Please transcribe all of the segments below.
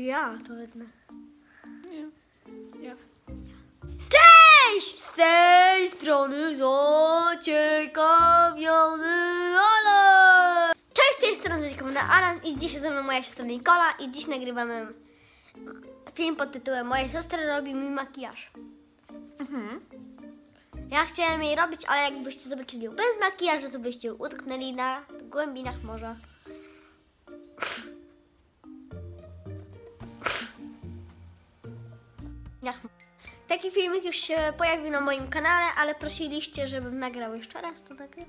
Ja to wezmę. Nie. Ja. Cześć! Z tej strony zaciekawiony Alan! Cześć, z tej strony zaciekawiony Alan i dzisiaj ze mną moja siostra Nikola i dziś nagrywamy film pod tytułem Moja siostra robi mi makijaż. Ja chciałem jej robić, ale jakbyście zobaczyli bez makijażu, to byście utknęli na głębinach morza. Taki filmik już się pojawił na moim kanale, ale prosiliście, żebym nagrał jeszcze raz, to nagrywam.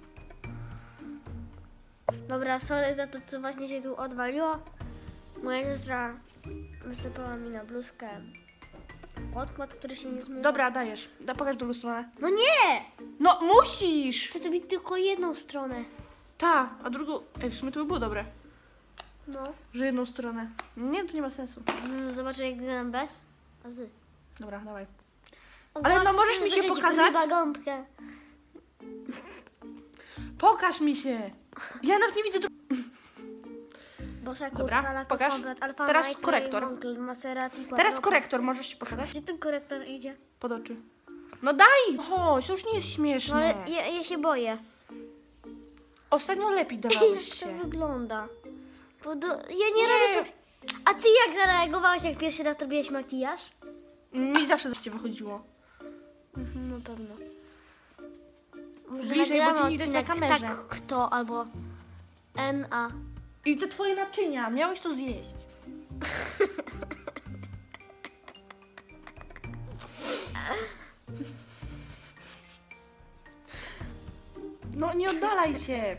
Dobra, sorry za to, co właśnie się tu odwaliło. Moja siostra wysypała mi na bluzkę podkład, który się nie zmywa. Dobra, dajesz. Pokaż drugą stronę. No nie! No musisz! Chcę zrobić tylko jedną stronę. Ta, a drugą... Ej, w sumie to by było dobre. No. Że jedną stronę. Nie, to nie ma sensu. Zobaczę, jak wyglądam bez, a z. Dobra, dawaj. Ale no możesz mi się pokazać? Gąbkę. Pokaż mi się. Ja nawet nie widzę. Dobra, pokaż. Teraz korektor. Teraz korektor, możesz się pokazać? Gdzie ten korektor idzie? Pod oczy. No daj! Chodź, to już nie jest śmieszne. No ale ja się boję. Ostatnio lepiej Jak dawałeś to się. wygląda? Ja nie robię sobie... A ty jak zareagowałeś, jak pierwszy raz robiłeś makijaż? Mi zawsze cię wychodziło. Na pewno. Bliżej, bo cię nie widać na kamerze. Tak, kto albo N.A. I te twoje naczynia, miałeś to zjeść. No nie oddalaj się.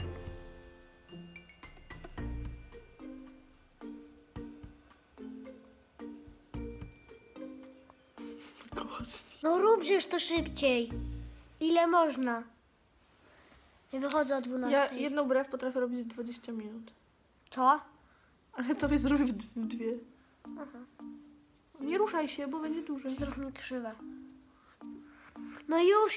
No rób przecież to szybciej. Ile można? Ja wychodzę o 12. Ja jedną brew potrafię robić 20 minut. Co? Ale tobie zrobię w dwie. Aha. Nie ruszaj się, bo będzie duże. Zrób mi krzywe. No już.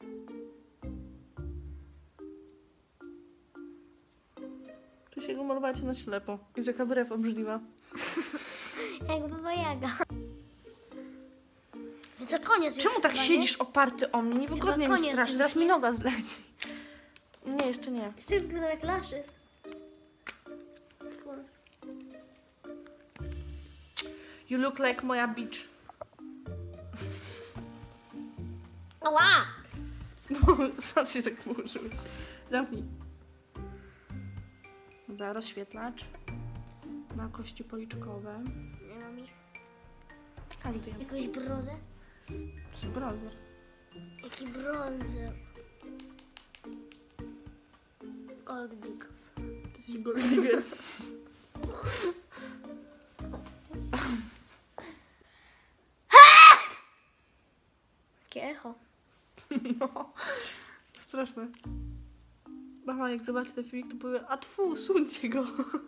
Tu się go malowacie na ślepo. Jest jaka brew obrzydliwa. Jak Baba Jaga. Za koniec już. Czemu tak chyba, siedzisz oparty o mnie? Niewygodnie mi koniec strasznie. już, Zaraz nie? mi noga zleci. Nie, jeszcze nie. Szybko jak lashes. You look like moja bitch. Ała! No, sam się tak położyłeś. Zamknij. Dobra, rozświetlacz. Na kości policzkowe. Nie mam ich. A tutaj Jakąś brodę? to jest bronzer. Jaki bronzer? Gold dick. To jesteś goldiger. Jakie echo. No, straszne. Mama jak zobaczy ten filmik, to powie, a tfu, suńcie go.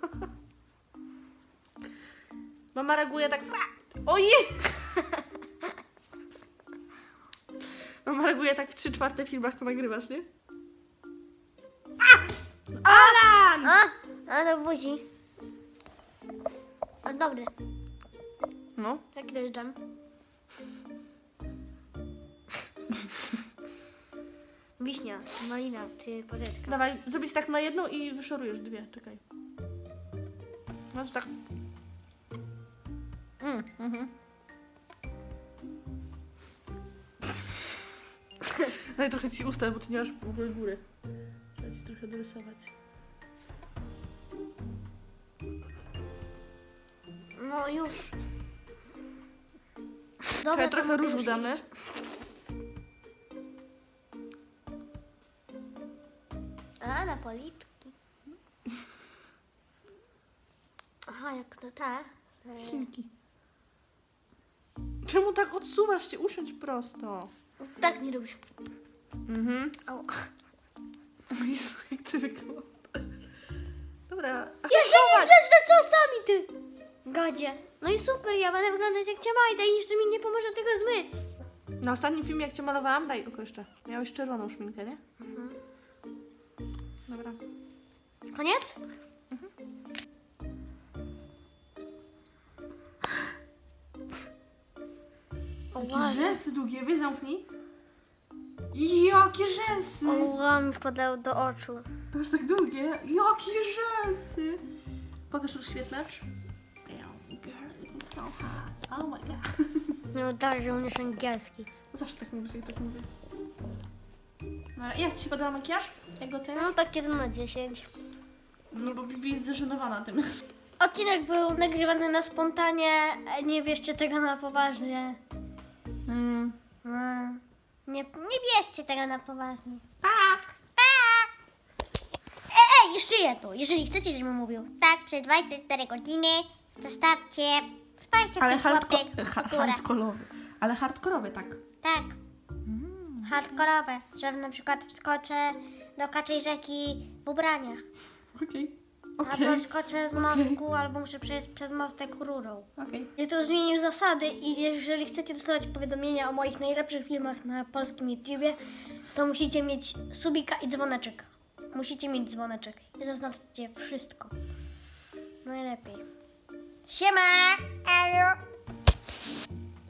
Mama reaguje tak, ojej! Mama reaguje tak w 3/4 filmach, co nagrywasz, nie? Alan! A do buzi. A dobry. No. Jaki to jest dżem? Wiśnia, malina czy porzeczka. Dawaj, zrobić tak na jedną i wyszorujesz dwie, czekaj. No to tak. Daj trochę ci usta, bo ty nie masz w ogóle góry. Trzeba ci trochę dorysować. No już. Dobra, trochę mogę różu już damy. iść. A, na policzki. Aha, jak to tak? Chinki. Czemu tak odsuwasz się? Usiądź prosto. Tak nie robisz. Au. O Jezu, jak ty wyglądasz. Dobra. Ja się nie zeszczę z sosami, ty! Gadzie. No i super, ja będę wyglądać jak Ciamajda i jeszcze mi nie pomoże tego zmyć. Na ostatnim filmie, jak cię malowałam, daj oko jeszcze. Miałeś czerwoną szminkę, nie? Dobra. Koniec? Jakie rzęsy długie, weź zamknij. Jakie rzęsy! O, mi wpadają do oczu. Masz tak długie? Jakie rzęsy! Pokaż rozświetlacz. Girl, it's so hot. Oh my god. Nie udaje, że umiesz angielski. Zawsze tak mówię, jak tak mówię. No ale jak Ci się podoba makijaż? Jak go oceniasz? No tak 1 na 10. No bo Bibi jest zdeżenowana tym. Odcinek był nagrywany na spontanie, nie bierzcie tego na poważnie. Nie bierzcie tego na poważnie. Pa! Jeszcze jedno. Jeżeli chcecie, żebym mówił tak przez 24 godziny, zostawcie 25 łapek w górę. Hardkorowy. Ale hardkorowy, tak. Tak. Hardkorowe, że na przykład wskoczę do kaczej rzeki w ubraniach. Okej. Albo skoczę z mostku, albo muszę przejść przez mostek rurą. Okej. YouTube zmienił zasady i jeżeli chcecie dostawać powiadomienia o moich najlepszych filmach na polskim YouTubie, to musicie mieć subika i dzwoneczek. Musicie mieć dzwoneczek i zaznaczcie wszystko. Najlepiej. Siema! Elo!